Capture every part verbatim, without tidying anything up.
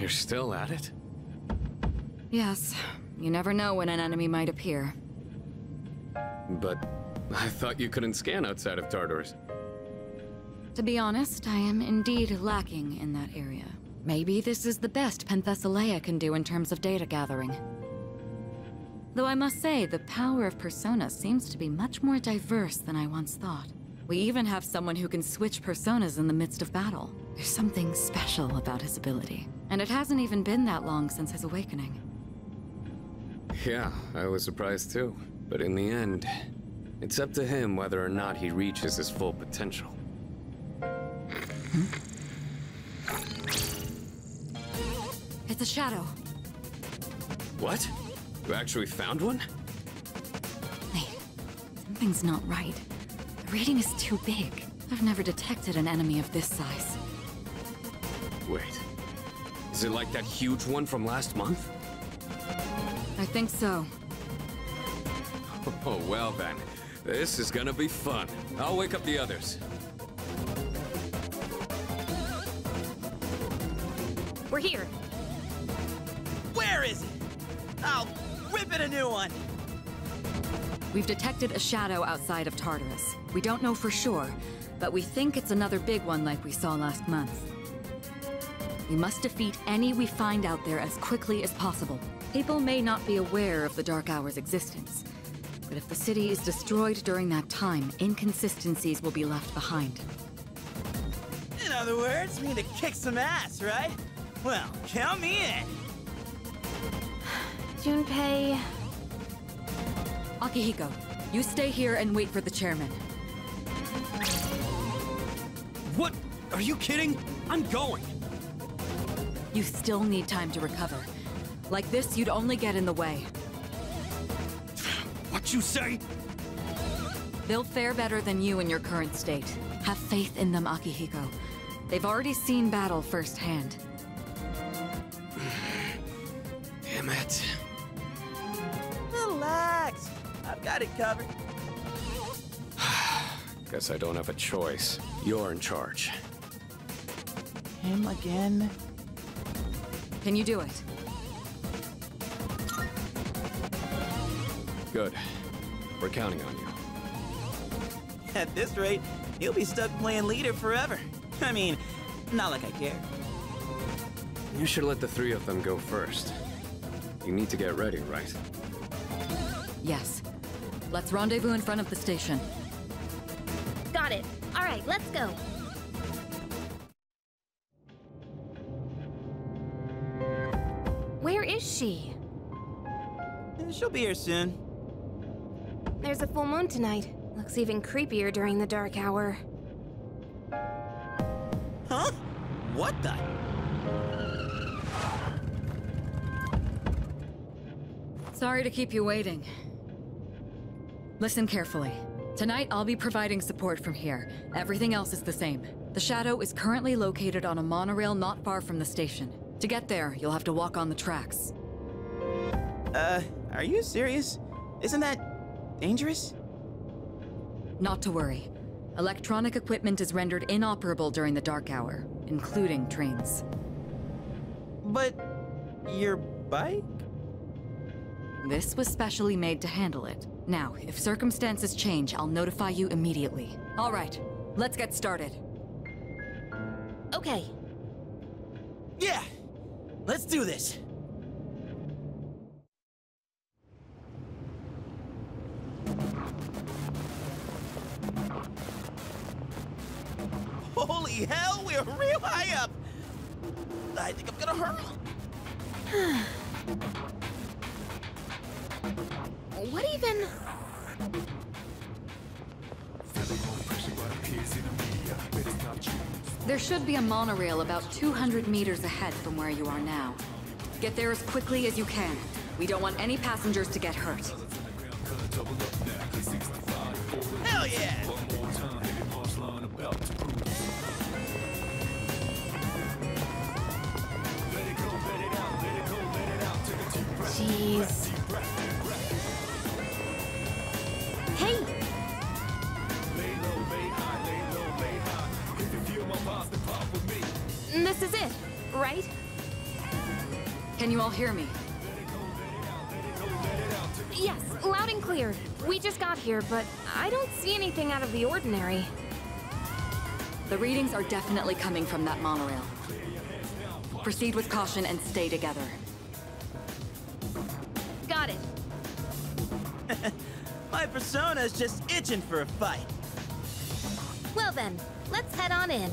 You're still at it? Yes. You never know when an enemy might appear. But I thought you couldn't scan outside of Tartarus. To be honest, I am indeed lacking in that area. Maybe this is the best Penthesilea can do in terms of data gathering. Though I must say, the power of Persona seems to be much more diverse than I once thought. We even have someone who can switch personas in the midst of battle. There's something special about his ability. And it hasn't even been that long since his awakening. Yeah, I was surprised too. But in the end, it's up to him whether or not he reaches his full potential. Hmm? It's a shadow. What? You actually found one? Wait, something's not right. The reading is too big. I've never detected an enemy of this size. Wait. Is it like that huge one from last month? I think so. Oh, well then. This is gonna be fun. I'll wake up the others. We're here. Where is it? I'll rip it a new one. We've detected a shadow outside of Tartarus. We don't know for sure, but we think it's another big one like we saw last month. We must defeat any we find out there as quickly as possible. People may not be aware of the Dark Hour's existence, but if the city is destroyed during that time, inconsistencies will be left behind. In other words, we need to kick some ass, right? Well, count me in. Junpei... Akihiko, you stay here and wait for the chairman. What? Are you kidding? I'm going. You still need time to recover. Like this, you'd only get in the way. What you say? They'll fare better than you in your current state. Have faith in them, Akihiko. They've already seen battle firsthand. Damn it. Relax. I've got it covered. Guess I don't have a choice. You're in charge. Him again? Can you do it? Good. We're counting on you. At this rate, he'll be stuck playing leader forever. I mean, not like I care. You should let the three of them go first. You need to get ready, right? Yes. Let's rendezvous in front of the station. Got it. All right, let's go. Where is she? She'll be here soon. There's a full moon tonight. Looks even creepier during the dark hour. Huh? What the? Sorry to keep you waiting. Listen carefully. Tonight, I'll be providing support from here. Everything else is the same. The Shadow is currently located on a monorail not far from the station. To get there, you'll have to walk on the tracks. Uh, are you serious? Isn't that dangerous? Not to worry. Electronic equipment is rendered inoperable during the dark hour, including trains. But your bike? This was specially made to handle it. Now, if circumstances change, I'll notify you immediately. All right, let's get started. Okay. Yeah! Let's do this! Holy hell, we're real high up! I think I'm gonna hurl. What even... There should be a monorail about two hundred meters ahead from where you are now. Get there as quickly as you can. We don't want any passengers to get hurt. Hell yeah! Jeez. Hey! This is it, right? Can you all hear me? Yes, loud and clear. We just got here, but I don't see anything out of the ordinary. The readings are definitely coming from that monorail. Proceed with caution and stay together. Got it. My persona's just itching for a fight. Well then, let's head on in.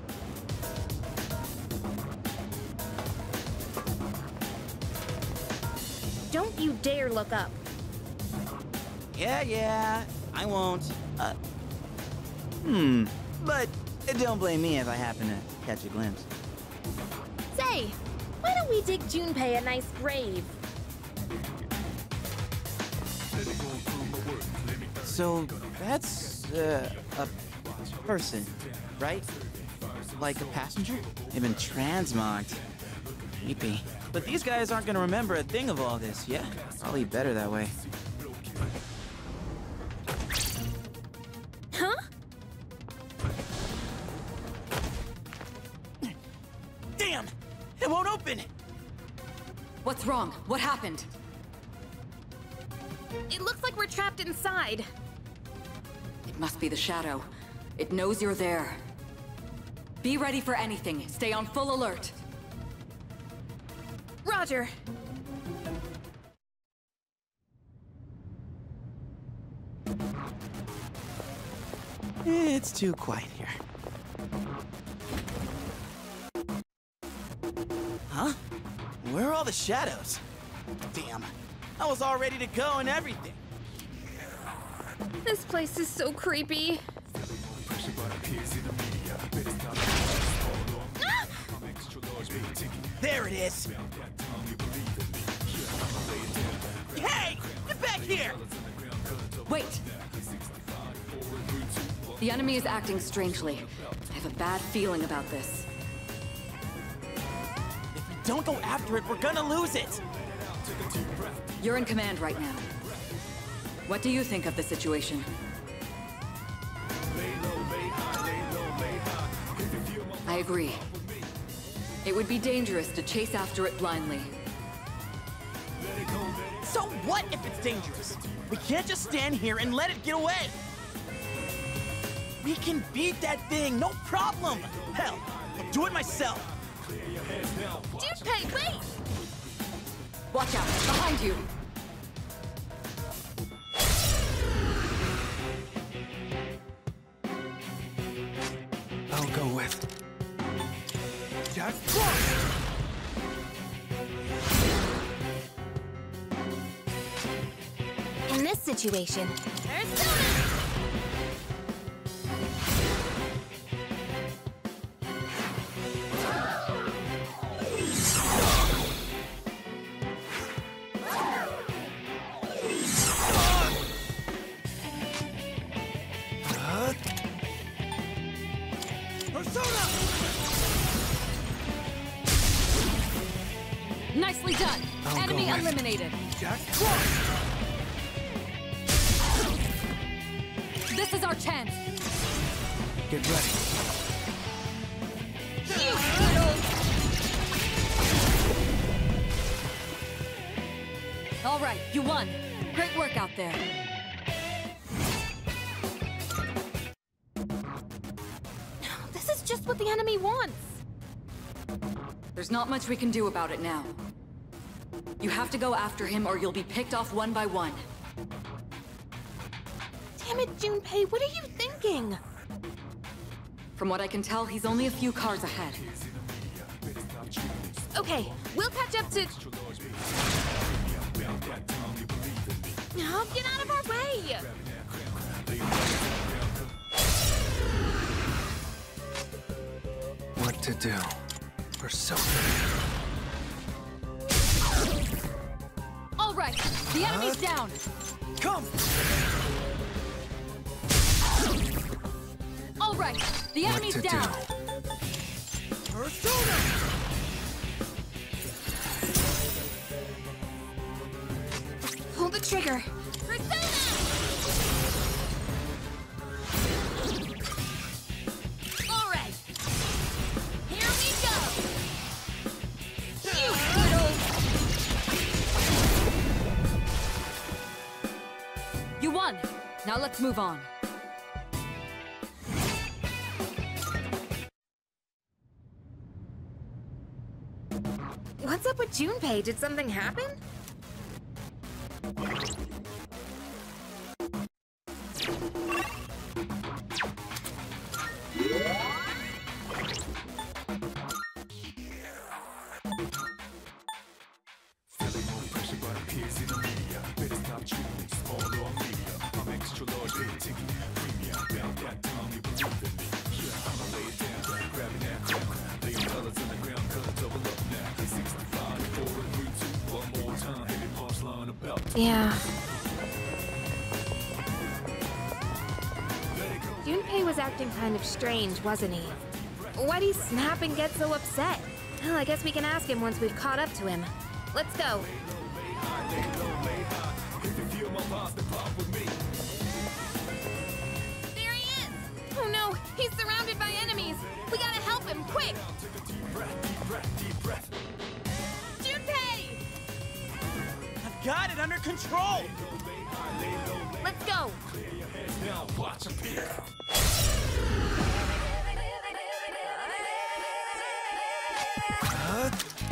Don't you dare look up. Yeah, yeah, I won't. Uh, hmm, but don't blame me if I happen to catch a glimpse. Say, why don't we dig Junpei a nice grave? So, that's, uh, a person, right? Like a passenger? They've been transmogged. Creepy. But these guys aren't gonna remember a thing of all this, yeah? Probably better that way. Huh? Damn! It won't open! What's wrong? What happened? It looks like we're trapped inside. It must be the shadow. It knows you're there. Be ready for anything. Stay on full alert. Roger. It's too quiet here. Huh? Where are all the shadows? Damn. I was all ready to go and everything. This place is so creepy. Ah! There it is. Hey! Get back here! Wait! The enemy is acting strangely. I have a bad feeling about this. If we don't go after it, we're gonna lose it! You're in command right now. What do you think of the situation? I agree. It would be dangerous to chase after it blindly. So what if it's dangerous? We can't just stand here and let it get away! We can beat that thing, no problem! Hell, I'll do it myself! Junpei, wait! Watch out! Behind you! I'll go with... Jack In this situation, Persona! Nicely done! I'll Enemy go with- eliminated! Jack This is our chance! Get ready. You good old... All right, you won! Great work out there! This is just what the enemy wants. There's not much we can do about it now. You have to go after him or you'll be picked off one by one. Damn it, Junpei, what are you thinking? From what I can tell, he's only a few cars ahead. Okay, we'll catch up to... Oh, get out of our way! What to do? Persona. All right, the enemy's down! Come! All right, the What enemy's to down! do? Persona! Pull the trigger. Persona! All right. Here we go. You good old... Now let's move on. What's up with Junpei? Did something happen? Yeah. Junpei was acting kind of strange, wasn't he? Why'd he snap and get so upset? Well, I guess we can ask him once we've caught up to him. Let's go. There he is! Oh no, he's surrounded by enemies! We gotta help him, quick! Junpei! I've got it under control! Let's go! Uh,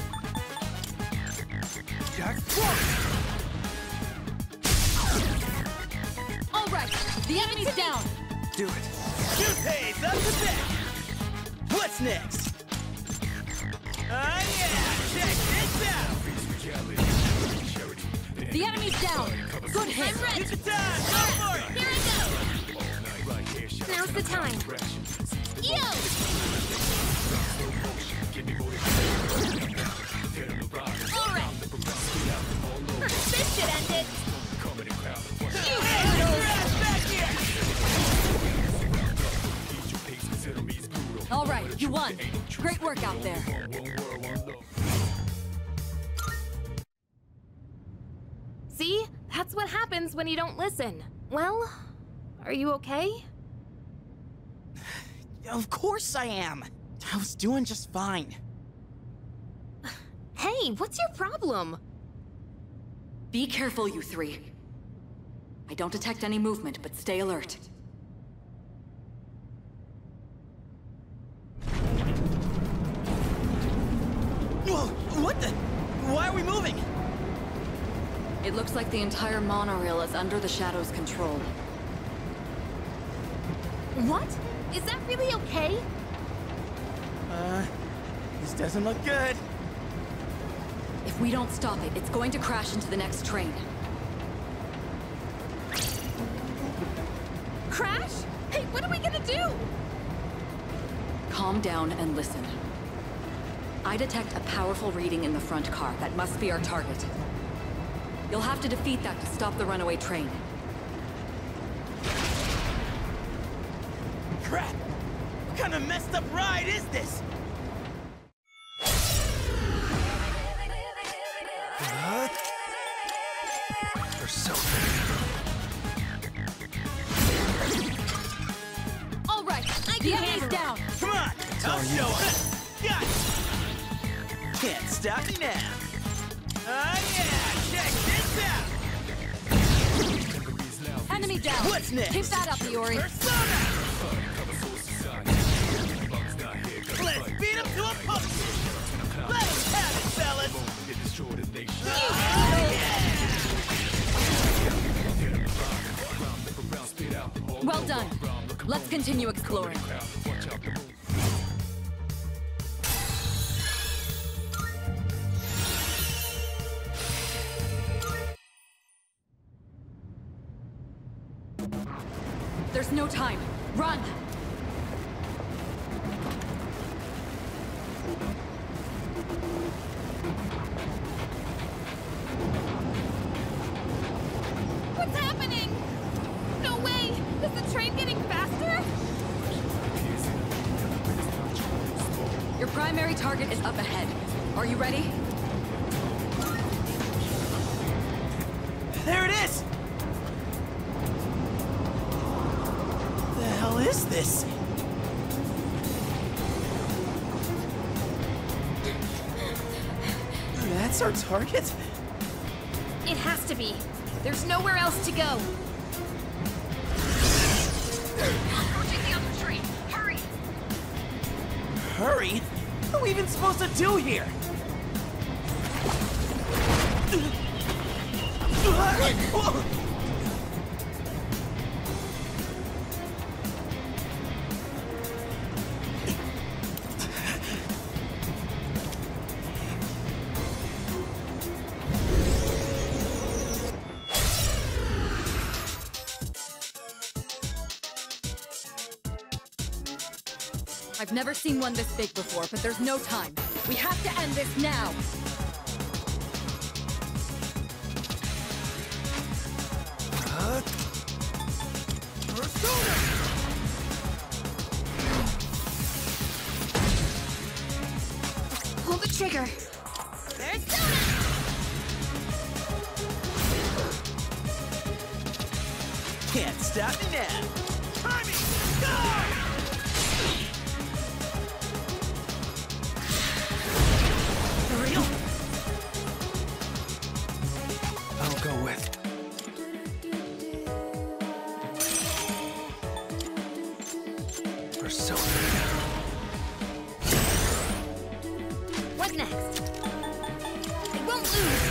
All right, the enemy's down. Do it. Junpei's up to bat! What's next? Oh yeah! Check this out! The enemy's down. Good hit. Use the time! Go for it! Here I go! Now's the time. Yo! Alright! This should end it! You All right, you won. Great work out there. See? That's what happens when you don't listen. Well, are you okay? Of course I am! I was doing just fine. Hey, what's your problem? Be careful, you three. I don't detect any movement, but stay alert. Whoa! What the? Why are we moving? It looks like the entire monorail is under the Shadow's control. What? Is that really okay? Uh, this doesn't look good. If we don't stop it, it's going to crash into the next train. Crash? Hey, what are we gonna do? Calm down and listen. I detect a powerful reading in the front car. That must be our target. You'll have to defeat that to stop the runaway train. Crap! What kind of messed up ride is this? What? You're so All right, I the can enemy's handle it. down. Come on! I'll show us! Got it! Can't stop me now! Oh yeah! Check this out! Enemy down. What's next? Keep that up, Iori. Persona! Let's beat him to a pulp! Let him have it, fellas! Oh, yeah! Well done. Let's continue exploring. There's no time. Run! What's happening? No way! Is the train getting faster? Your primary target is up ahead. Are you ready? There it is! The hell is this? That's our target? It has to be. There's nowhere else to go. hurry? What are we even supposed to do here? I've never seen one this big before, but there's no time. We have to end this now! Pull the trigger. Persona! Can't stop me now. Timing! Go! For real? I'll go with. Persona. What next? I won't lose.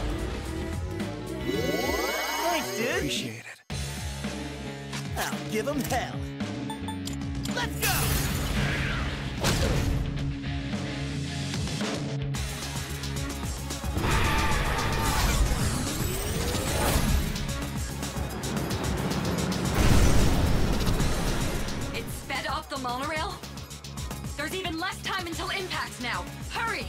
Thanks, dude. Appreciate it. I'll give him hell. Let's go! It sped off the monorail? There's even less time until impact now! Hurry!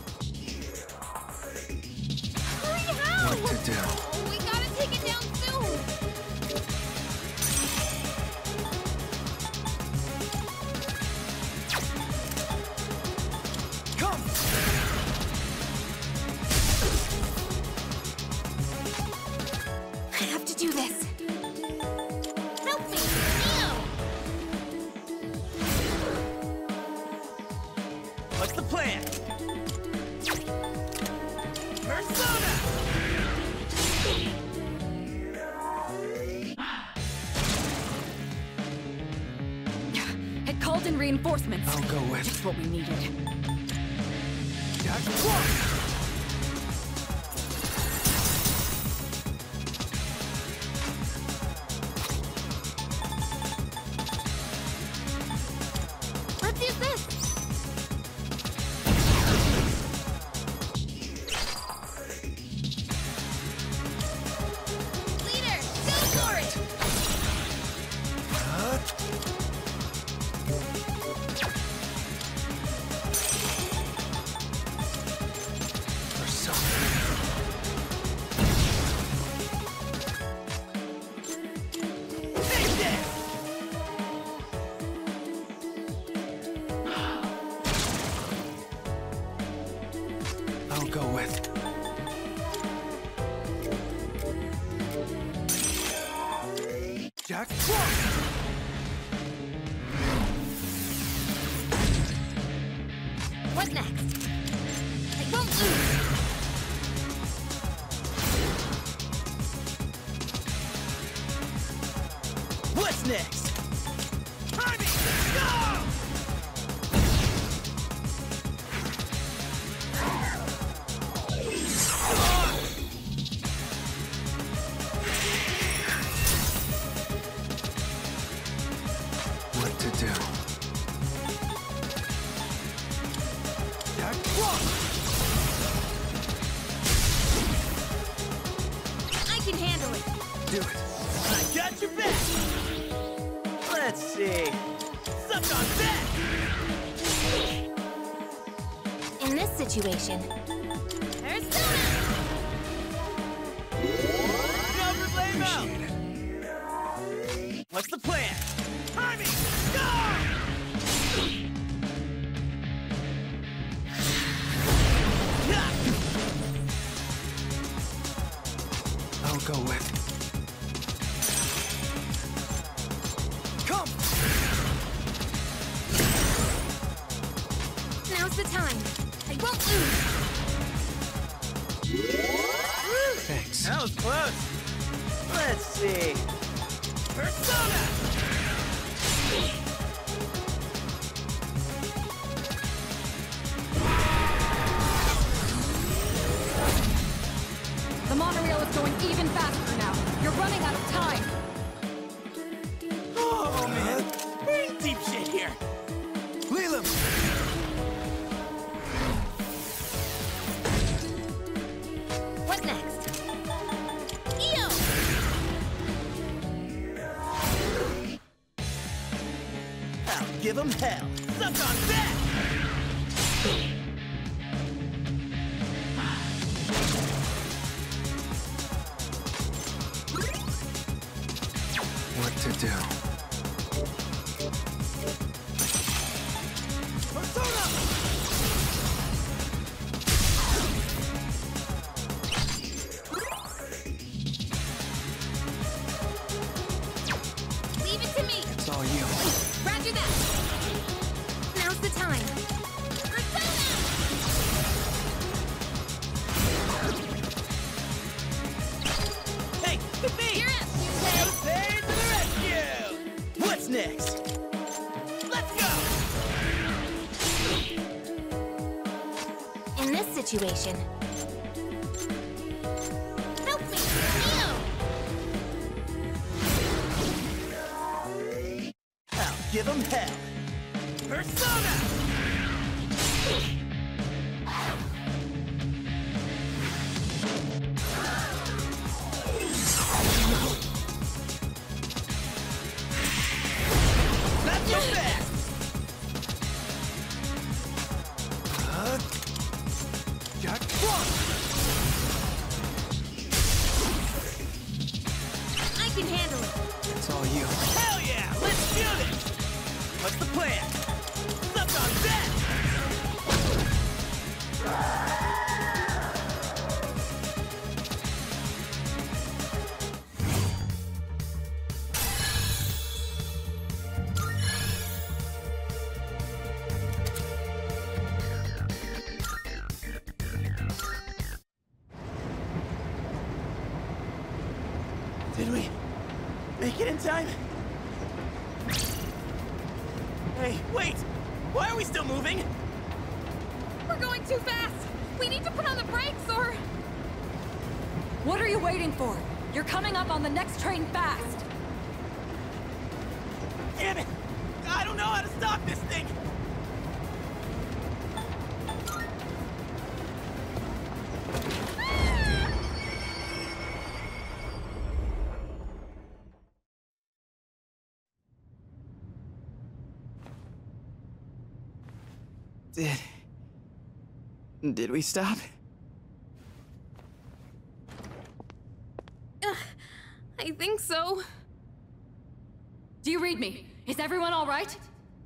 Hurry, how? What to do? Oh, we gotta take it down soon. Come! I have to do this. Help me! Neo! What's the plan? Persona! It called in reinforcements. I'll go with. Just what we needed. Jack one! Let's use this. Leader, go for it! I'll go with. Jack one! What next? I won't lose. What's next? Timing! Go! What to do? Jack one! I can handle it. Do it. I got your back! Let's see. Suck on that! In this situation, Persona! Never blame out! Appreciate it. What's the plan? Timing! Go! Yeah! I'll go with. Come! Now's the time. I won't lose. Thanks. That was close. Let's see. Persona! 'em hell! Suck on that! What to do? Persona! Leave it to me! It's all you. Roger that! Now's the time. Hey, the me! You're up, Hey, to the rescue! What's next? Let's go! In this situation... Help me! Ew! I'll give 'em hell! Persona! Not so fast! Uh, got one! I can handle it. It's all you. Hell yeah! Let's do this! What's the plan? Suck on that! Did we make it in time? Hey, wait! Why are we still moving? We're going too fast! We need to put on the brakes or... What are you waiting for? You're coming up on the next train fast! Damn it! I don't know how to stop this thing! Did... Did we stop? Uh, I think so. Do you read me? Is everyone all right?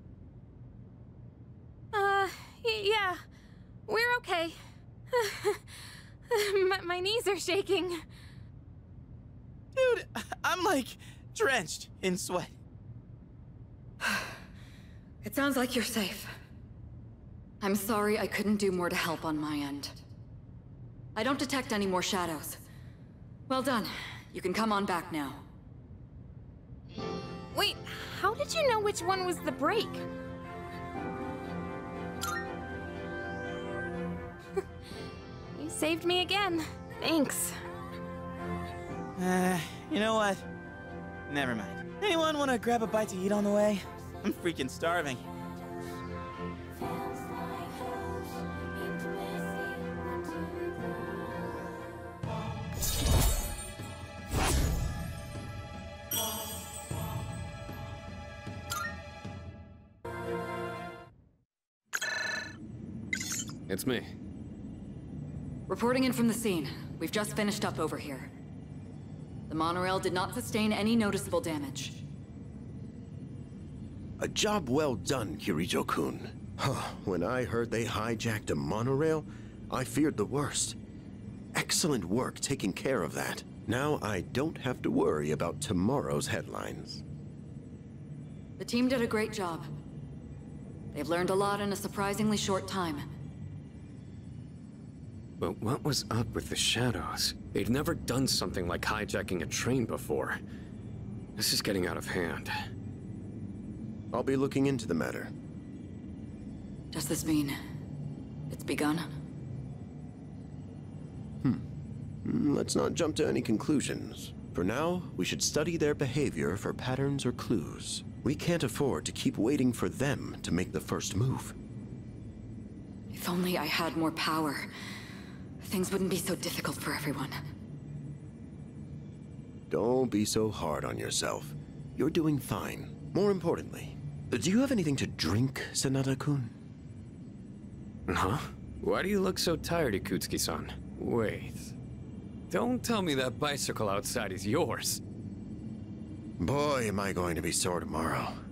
Uh, y yeah. We're okay. my, my knees are shaking. Dude, I'm like drenched in sweat. It sounds like you're safe. I'm sorry I couldn't do more to help on my end. I don't detect any more shadows. Well done. You can come on back now. Wait, how did you know which one was the brake? You saved me again. Thanks. Uh, you know what? Never mind. Anyone want to grab a bite to eat on the way? I'm freaking starving. It's me. Reporting in from the scene. We've just finished up over here. The monorail did not sustain any noticeable damage. A job well done, Kirito-kun. When I heard they hijacked a monorail, I feared the worst. Excellent work taking care of that. Now I don't have to worry about tomorrow's headlines. The team did a great job. They've learned a lot in a surprisingly short time. But what was up with the shadows? They'd never done something like hijacking a train before. This is getting out of hand. I'll be looking into the matter. Does this mean it's begun? Hmm. Let's not jump to any conclusions. For now, we should study their behavior for patterns or clues. We can't afford to keep waiting for them to make the first move. If only I had more power, things wouldn't be so difficult for everyone. Don't be so hard on yourself. You're doing fine. More importantly, Do you have anything to drink, Sanada-kun? Huh? Why do you look so tired, Ikutsuki-san? Wait. Don't tell me that bicycle outside is yours. Boy, am I going to be sore tomorrow.